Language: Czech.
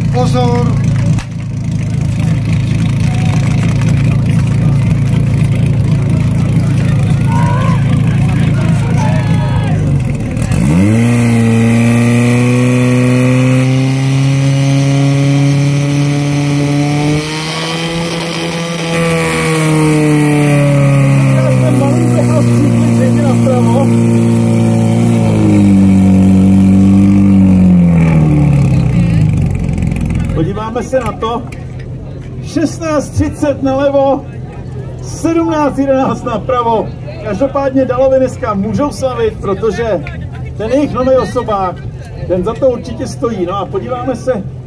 Pozor! Podíváme se na to. 16:30 nalevo, 17:11 napravo. Každopádně Dalovi dneska můžou slavit, protože ten jejich nový osobák, ten za to určitě stojí. No a podíváme se